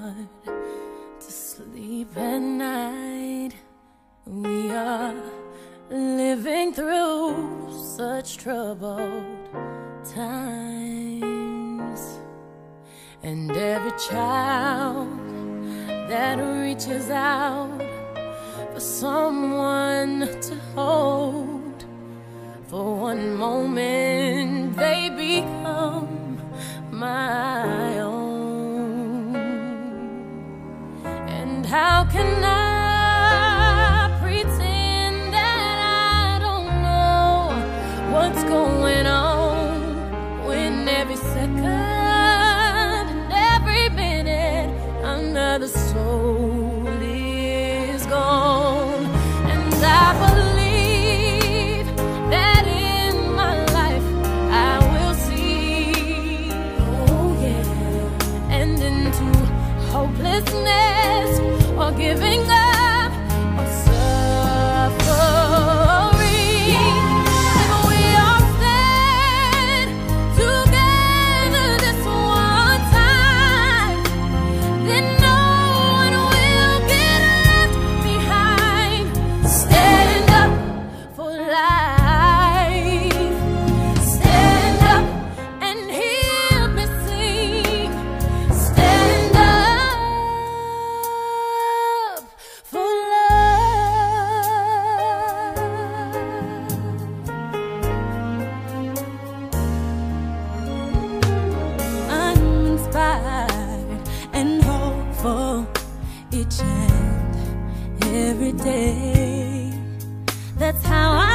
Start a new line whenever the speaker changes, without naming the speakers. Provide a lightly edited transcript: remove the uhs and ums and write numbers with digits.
hard to sleep at night. We are living through such troubled times, and every child that reaches out for someone to hold, for one moment they become my own. And how can I pretend that I don't know what's going on when every second and every minute another soul is gone? And I believe that in my life I will see, oh yeah, and into hopelessness or giving up or suffering. If we all stand together this one time, then no one will get left behind. Stand up for life. Stand up and hear me sing. Stand up for love. I'm inspired and hopeful each and every day. That's how I